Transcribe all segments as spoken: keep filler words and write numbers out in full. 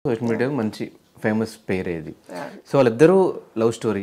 Social media మంచి famous పేరు ఇది. సో వాళ్ళిద్దరూ లవ్ స్టోరీ.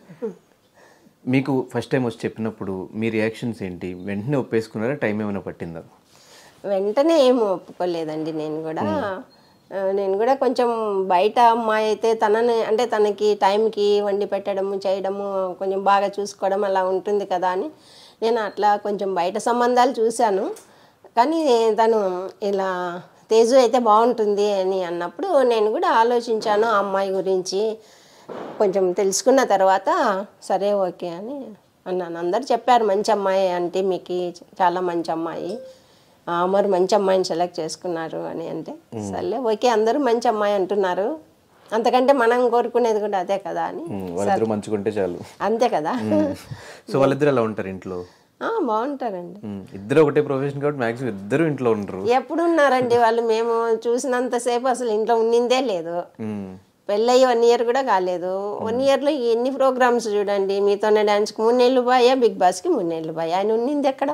మీకు ఫస్ట్ టైం వచ్చి చెప్పినప్పుడు మీ రియాక్షన్స్ ఏంటి? వెంటనే ఒప్పేసుకున్నారా? టైం ఏమైనా పట్టిందా? వెంటనే ఏమి ఒప్పుకోలేదండి. నేను కూడా నేను కూడా కొంచెం బయట అమ్మాయి అయితే తనని అంటే తనకి టైంకి వండి పెట్టడము చేయడము కొంచెం బాగా చూసుకోవడం అలా ఉంటుంది కదా అని నేను అట్లా కొంచెం బయట సంబంధాలు చూశాను. కానీ తను ఇలా తేజు అయితే బాగుంటుంది అని అన్నప్పుడు నేను కూడా ఆలోచించాను ఆ అమ్మాయి గురించి. కొంచెం తెలుసుకున్న తర్వాత సరే ఓకే అని అన్నాను. అందరు చెప్పారు మంచి అమ్మాయి అంటే మీకు చాలా మంచి అమ్మాయి, మరి మంచి అమ్మాయిని సెలెక్ట్ చేసుకున్నారు అని. అంటే సర్లే ఓకే అందరూ మంచి అమ్మాయి అంటున్నారు, అంతకంటే మనం కోరుకునేది కూడా అదే కదా అని. వాళ్ళిద్దరూ మంచిగుంటే చాలు, అంతే కదా. సో వాళ్ళిద్దరు ఎలా ఉంటారు ఇంట్లో? బాగుంటారండి. ఇద్దరు ఒకటే ప్రొఫెషన్ కాబట్టి మాక్సిమం ఇద్దరు ఇంట్లో ఉండరు. ఎప్పుడు ఉన్నారండి వాళ్ళు? మేము చూసినంతసేపు అసలు ఇంట్లో ఉండిందే లేదు. పెళ్ళయ్యి వన్ ఇయర్ కూడా కాలేదు. వన్ ఇయర్లో ఎన్ని ప్రోగ్రామ్స్ చూడండి. మీతోనే డాన్స్కి మూడు నెలలు పోయా, బిగ్ బాస్కి మూడు నెలలు పోయా. ఆయన ఉన్నింది ఎక్కడ,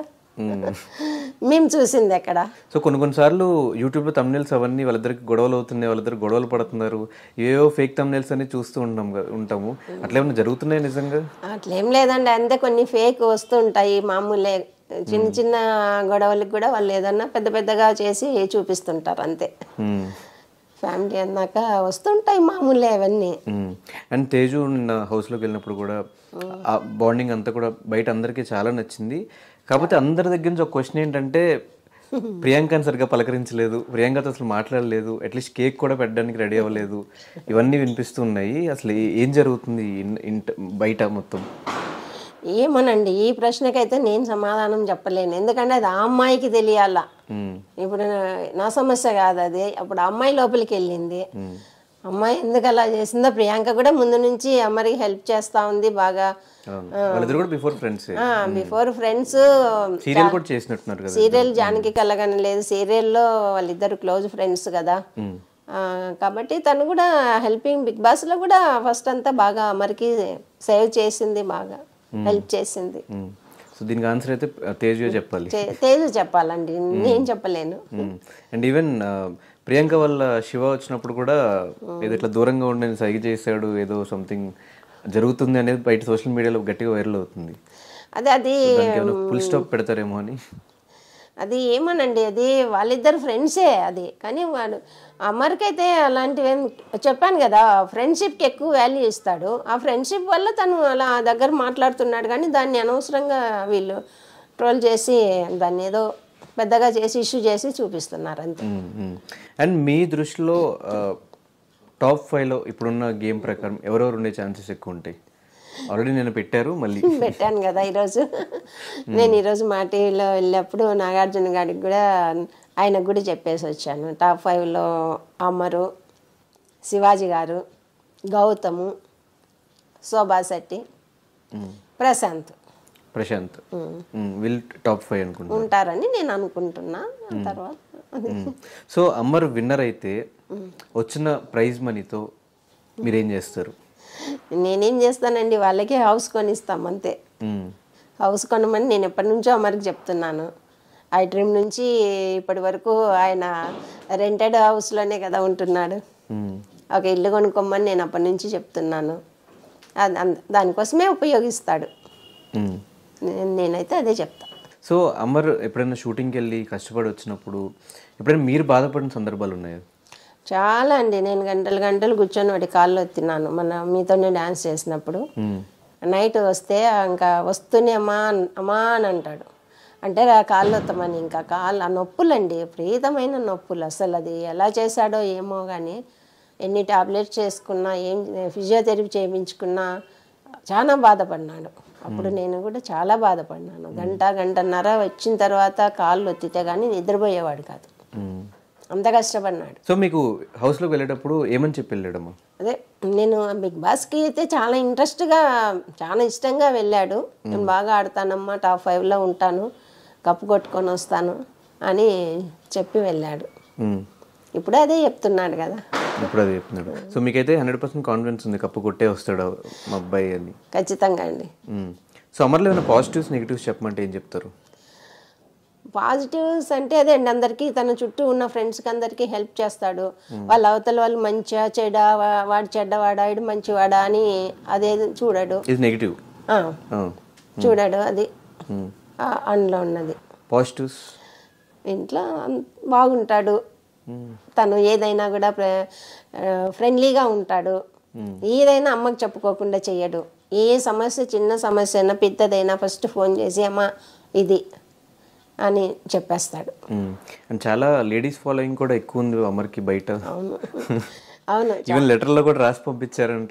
మేము చూసింది ఎక్కడ? సో కొన్ని కొన్నిసార్లు యూట్యూబ్లో తమ్నెల్స్ అవన్నీ వాళ్ళిద్దరికి గొడవలు అవుతున్నాయి, వాళ్ళిద్దరు గొడవలు పడుతున్నారు, ఏవో ఫేక్ తమ్నెల్స్ అన్ని చూస్తూ ఉంటాం ఉంటాము అట్లా ఏమైనా జరుగుతున్నాయి నిజంగా? అట్లేం లేదండి, అంతే కొన్ని ఫేక్ వస్తూ ఉంటాయి మామూలే. చిన్న చిన్న గొడవలకు కూడా వాళ్ళు ఏదన్నా పెద్ద పెద్దగా చేసి చూపిస్తుంటారు అంతే. ఫ్యామిలీ అన్నాక వస్తుంటాయి మామూలే అవన్నీ. అండ్ తేజు నిన్న హౌస్లోకి వెళ్ళినప్పుడు కూడా ఆ బాండింగ్ అంతా కూడా బయట అందరికీ చాలా నచ్చింది. కాకపోతే అందరి దగ్గర నుంచి ఒక క్వశ్చన్ ఏంటంటే ప్రియాంకని సరిగ్గా పలకరించలేదు, ప్రియాంకతో అసలు మాట్లాడలేదు, అట్లీస్ట్ కేక్ కూడా పెట్టడానికి రెడీ అవ్వలేదు, ఇవన్నీ వినిపిస్తున్నాయి. అసలు ఏం జరుగుతుంది బయట మొత్తం? ఏమోనండి, ఈ ప్రశ్నకైతే నేను సమాధానం చెప్పలేను. ఎందుకంటే అది ఆ అమ్మాయికి తెలియాలా. ఇప్పుడు నా సమస్య కాదు అది. అప్పుడు అమ్మాయి లోపలికి వెళ్ళింది, అమ్మాయి ఎందుకు అలా చేసిందో. ప్రియాంక కూడా ముందు నుంచి అమ్మరికి హెల్ప్ చేస్తా ఉంది బాగా. Before friends before friends serial serial Janaki Kalaganaledu, సీరియల్లో వాళ్ళిద్దరు క్లోజ్ ఫ్రెండ్స్ కదా. కాబట్టి తను కూడా హెల్పింగ్. బిగ్ బాస్ లో కూడా ఫస్ట్ అంతా బాగా అమ్మరికి సేవ్ చేసింది, బాగా హెల్ప్ చేసింది. సో దీనికి ఆన్సర్ అయితే తేజు చెప్పాలి. తేజు చెప్పాలండి, నేను చెప్పలేను. అండ్ ఈవెన్ ప్రియాంక వాళ్ళ శివ వచ్చినప్పుడు కూడా ఏదో ఇట్లా దూరంగా ఉండి సైగ చేశాడు, ఏదో సంథింగ్ జరుగుతుంది అనేది బయట సోషల్ మీడియాలో గట్టిగా వైరల్ అవుతుంది. అదే అది ఫుల్ స్టాప్ పెడతారేమో అని. అది ఏమోనండి, అది వాళ్ళిద్దరు ఫ్రెండ్సే అది. కానీ వాడు అమర్కైతే అలాంటివి చెప్పాను కదా, ఫ్రెండ్షిప్కి ఎక్కువ వాల్యూ ఇస్తాడు. ఆ ఫ్రెండ్షిప్ వల్ల తను అలా దగ్గర మాట్లాడుతున్నాడు. కానీ దాన్ని అనవసరంగా వీళ్ళు ట్రోల్ చేసి దాన్ని ఏదో పెద్దగా చేసి ఇష్యూ చేసి చూపిస్తున్నారు అంతే. అండ్ మీ దృష్టిలో టాప్ ఫైవ్లో ఇప్పుడున్న గేమ్ ప్రకారం ఎవరెవరు ఉండే ఛాన్సెస్ ఎక్కువ ఉంటాయి? ఆల్రెడీ నేను పెట్టారు, మళ్ళీ పెట్టాను కదా ఈరోజు. నేను ఈరోజు మా టీవీలో వెళ్ళినప్పుడు నాగార్జున గారికి కూడా ఆయనకు కూడా చెప్పేసి వచ్చాను. టాప్ ఫైవ్లో అమరు, శివాజీ గారు, గౌతము, శోభా శెట్టి, ప్రశాంత్ ప్రశాంత్ వీళ్ళు టాప్ ఫైవ్ అనుకుంటా ఉంటారని నేను అనుకుంటున్నా. తర్వాత సో అమర్ విన్నర్ అయితే వచ్చిన ప్రైజ్ మనీతో మీరేం చేస్తారు? నేనేం చేస్తానండి, వాళ్ళకి హౌస్ కొనిస్తాం అంతే. హౌస్ కొనమని నేను ఎప్పటి నుంచో అమర్కి చెప్తున్నాను. ఐ డ్రీమ్ నుంచి ఇప్పటి వరకు ఆయన రెంటెడ్ హౌస్లోనే కదా ఉంటున్నాడు. ఒక ఇల్లు కొనుక్కోమని నేను అప్పటి నుంచి చెప్తున్నాను. దానికోసమే ఉపయోగిస్తాడు. నేనైతే అదే చెప్తా. సో అమర్ ఎప్పుడైనా షూటింగ్కి వెళ్ళి కష్టపడి వచ్చినప్పుడు ఎప్పుడైనా మీరు బాధపడిన సందర్భాలు ఉన్నాయా? చాలా అండి. నేను గంటలు గంటలు కూర్చొని వాడి కాళ్ళు ఎత్తినాను మన మీతోనే డాన్స్ చేసినప్పుడు. నైట్ వస్తే ఇంకా వస్తూనే అమ్మా అమ్మా అని అంటాడు. అంటే ఆ కాళ్ళు ఎత్తమని. ఇంకా కాళ్ళు ఆ నొప్పులండి, విపరీతమైన నొప్పులు. అసలు అది ఎలా చేశాడో ఏమో కానీ ఎన్ని టాబ్లెట్స్ చేసుకున్నా, ఏం ఫిజియోథెరపీ చేయించుకున్నా చాలా బాధపడినాడు. అప్పుడు నేను కూడా చాలా బాధపడినాను. గంట గంటన్నర వచ్చిన తర్వాత కాళ్ళు ఒత్తితే కానీ నిద్రపోయేవాడు కాదు, అంత కష్టపడినాడు. సో మీకు హౌస్లోకి వెళ్ళేటప్పుడు ఏమని చెప్పి వెళ్ళాడమ్మా? అదే నేను బిగ్ బాస్కి అయితే చాలా ఇంట్రెస్ట్గా చాలా ఇష్టంగా వెళ్ళాడు. నేను బాగా ఆడతానమ్మా, టాప్ ఫైవ్లో ఉంటాను, కప్పు కొట్టుకొని వస్తాను అని చెప్పి వెళ్ళాడు. ఇప్పుడు అదే చెప్తున్నాడు కదా. ఇప్పుడు అదే చెప్తున్నాడు. సో మీకైతే హండ్రెడ్ పర్సెంట్ కాన్ఫిడెన్స్ ఉంది కప్పు కొట్టే వస్తాడు మా అబ్బాయి అని? ఖచ్చితంగా అండి. సో అమర్లో ఏమైనా పాజిటివ్స్ నెగిటివ్స్ చెప్పమంటే ఏం చెప్తారు? పాజిటివ్స్ అంటే అదే అండి, అందరికీ తన చుట్టూ ఉన్న ఫ్రెండ్స్కి అందరికీ హెల్ప్ చేస్తాడు. వాళ్ళ అవతల వాళ్ళు మంచిగా చెడ్డ, వా- వాడు చెడ్డవాడా వీడు మంచివాడా అని అదే చూడడు. ఇది నెగిటివ్. ఆ, చూడడు, అది ఆ, అందులో ఉన్నది. పాజిటివ్స్ ఇంట్లో అన్- బాగుంటాడు. తను ఏదైనా కూడా ఫ్రెండ్లీగా ఉంటాడు. ఏదైనా అమ్మకి చెప్పుకోకుండా చెయ్యడు. ఏ సమస్య, చిన్న సమస్య అయినా పెద్దదైనా ఫస్ట్ ఫోన్ చేసి అమ్మ ఇది అని చెప్పేస్తాడు. అండ్ చాలా లేడీస్ ఫాలోయింగ్ కూడా ఎక్కువ ఉంది అమర్కి బయట. అవును అవును ఈవెన్ లెటర్లో కూడా రాసి పంపించారంట,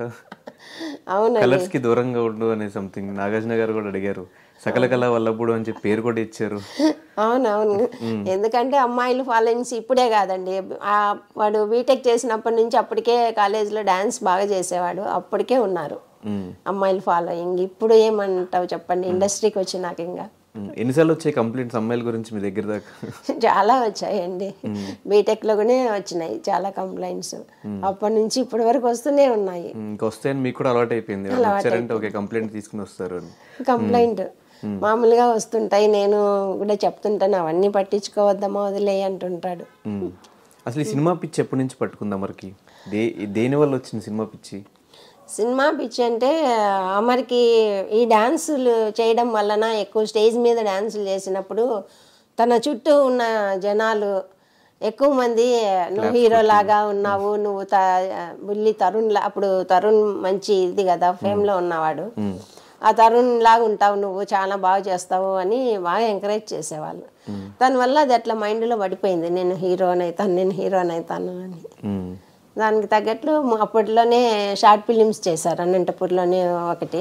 అవును కలర్స్ కి దూరంగా ఉండు అనే సంథింగ్. నాగార్జున గారు కూడా అడిగారు, సకల కళ వల్లప్పుడు అని చెప్పి పేరు కూడా ఇచ్చారు. అవునవును, ఎందుకంటే అమ్మాయిలు ఫాలోయింగ్స్ ఇప్పుడే కాదండి, ఆ వాడు బీటెక్ చేసినప్పటి నుంచి అప్పటికే కాలేజీలో డాన్స్ బాగా చేసేవాడు, అప్పటికే ఉన్నారు అమ్మాయిలు ఫాలోయింగ్. ఇప్పుడు ఏమంటావు చెప్పండి, ఇండస్ట్రీకి వచ్చినాక ఇంకా ఎన్నిసార్లు వచ్చాయి కంప్లైంట్స్ అమ్మాయిల గురించి మీ దగ్గర దాకా? చాలా వచ్చాయండి, బీటెక్లో కూడా వచ్చినాయి చాలా కంప్లైంట్స్. అప్పటి నుంచి ఇప్పటి వరకు వస్తూనే ఉన్నాయి. ఇంకా వస్తే మీకు కూడా అలవాటు అయిపోయింది, వచ్చారంటే ఓకే కంప్లైంట్ తీసుకుని వస్తారు అని. కంప్లైంట్ మామూలుగా వస్తుంటాయి, నేను కూడా చెప్తుంటాను అవన్నీ పట్టించుకోవద్దమ్మా వదిలే అంటుంటాడు. అసలు ఈ సినిమా పిచ్చి ఎప్పటి నుంచి పట్టుకుంది అమర్కి? దే దేని వల్ల వచ్చింది సినిమా పిచ్చి? సినిమా పిచ్చి అంటే అమర్కి ఈ డాన్సులు చేయడం వలన, ఎక్కువ స్టేజ్ మీద డాన్సులు చేసినప్పుడు తన చుట్టూ ఉన్న జనాలు ఎక్కువ మంది నువ్వు హీరోలాగా ఉన్నావు, నువ్వు త బుల్లి తరుణ్ లా, అప్పుడు తరుణ్ మంచి ఇది కదా ఫేమ్లో ఉన్నవాడు, ఆ తరుణ్ లాగా ఉంటావు నువ్వు, చాలా బాగా చేస్తావు అని బాగా ఎంకరేజ్ చేసేవాళ్ళు. దానివల్ల అది అట్లా మైండ్లో పడిపోయింది, నేను హీరోని అవుతాను, నేను హీరోని అవుతాను అని. దానికి తగ్గట్లు అప్పట్లోనే షార్ట్ ఫిలిమ్స్ చేశారు అనంతపూర్లోనే ఒకటి,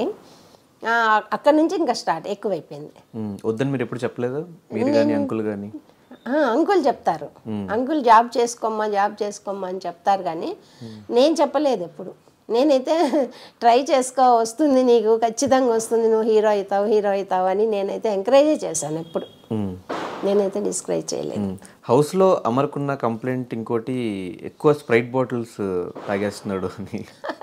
అక్కడ నుంచి ఇంకా స్టార్ట్ ఎక్కువైపోయింది. వద్దని మీరు ఎప్పుడు చెప్పలేదు మీరు కానీ అంకుల్ కానీ? అంకుల్ చెప్తారు, అంకుల్ జాబ్ చేసుకోమ్మా జాబ్ చేసుకోమ్మా అని చెప్తారు, కానీ నేను చెప్పలేదు ఎప్పుడు. నేనైతే ట్రై చేసుకో, వస్తుంది నీకు ఖచ్చితంగా వస్తుంది, నువ్వు హీరో అవుతావు హీరో అవుతావు అని నేనైతే ఎంకరేజ్ చేశాను, ఎప్పుడు నేనైతే డిస్కరేజ్ చేయలేదు. హౌస్లో అమర్కున్న కంప్లైంట్ ఇంకోటి, ఎక్కువ స్ప్రైట్ బాటిల్స్ తాగేస్తున్నాడు అని.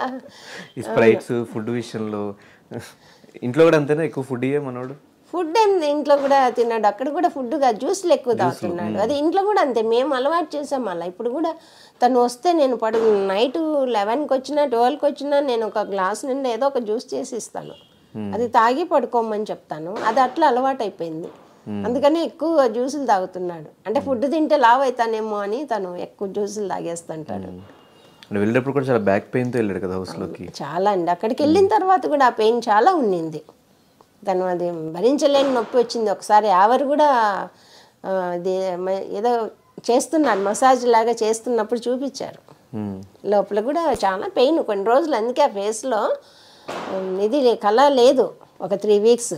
ఈ స్ప్రైట్స్ ఫుడ్ విషయంలో ఇంట్లో కూడా అంతేనా? ఎక్కువ ఫుడ్ ఇయ్యే మనోడు. ఫుడ్ ఏం ఇంట్లో కూడా తిన్నాడు, అక్కడ కూడా ఫుడ్గా జ్యూస్లు ఎక్కువ తాగుతున్నాడు. అది ఇంట్లో కూడా అంతే, మేము అలవాటు చేసాం అలా. ఇప్పుడు కూడా తను వస్తే నేను పడు నైట్ లెవెన్కి వచ్చినా ట్వెల్వ్కి వచ్చినా నేను ఒక గ్లాస్ నిండా ఏదో ఒక జ్యూస్ చేసి ఇస్తాను, అది తాగి పడుకోమని చెప్తాను. అది అట్లా అలవాటు అయిపోయింది, అందుకని ఎక్కువ జ్యూసులు తాగుతున్నాడు. అంటే ఫుడ్ తింటే లావ్ అవుతానేమో అని తను ఎక్కువ జ్యూసులు తాగేస్తుంటాడు. వెళ్ళేటప్పుడు కూడా చాలా బ్యాక్ పెయిన్తో వెళ్ళాడు కదా హౌస్లోకి. చాలా అండి, అక్కడికి వెళ్ళిన తర్వాత కూడా ఆ పెయిన్ చాలా ఉండింది, తను అది భరించలేని నొప్పి వచ్చింది. ఒకసారి ఆవరు కూడా అది ఏదో చేస్తున్నాడు, మసాజ్ లాగా చేస్తున్నప్పుడు చూపించారు, లోపల కూడా చాలా పెయిన్ కొన్ని రోజులు. అందుకే ఆ ఫేస్లో ఇది కళ లేదు ఒక త్రీ వీక్స్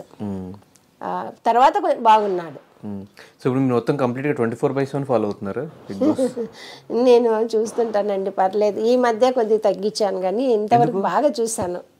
తర్వాత బాగున్నాడు. సో ఇప్పుడు మీరు మొత్తం కంప్లీట్గా twenty four by seven follow అవుతున్నారు? నేను చూస్తుంటానండి, పర్లేదు. ఈ మధ్య కొద్దిగా తగ్గించాను, కానీ ఇంతవరకు బాగా చూశాను.